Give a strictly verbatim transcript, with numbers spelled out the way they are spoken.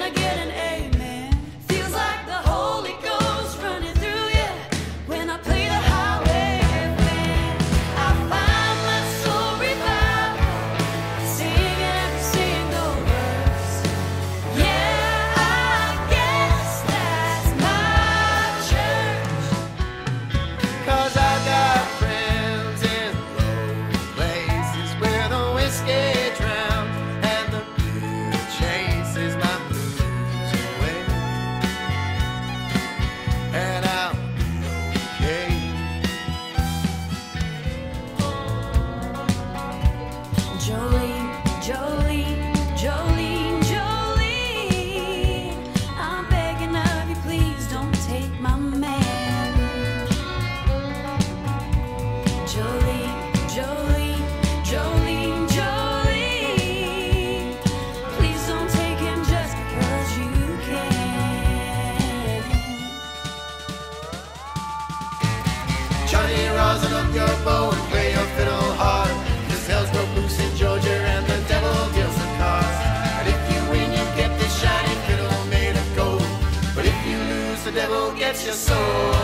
I get an amen? Feels like the Holy Ghost running through you when I play the highway F M. I find my soul revived, singing every single verse. Yeah, I guess that's my church. 'Cause I got friends in low places where the whiskey drowns and the beer chases my blues away. And I'll be okay. Jolene, Jolene, Jolene, Jolene, I'm begging of you, please don't take my man. Jolene, Jolene, Jolene, Jolene, please don't take him just because you can. Johnny, rosin up your bow and play your fiddle hard. 'Cause hell's broke loose in Georgia and the devil deals the cards. And if you win, you get this shiny fiddle made of gold. But if you lose, the devil gets your soul.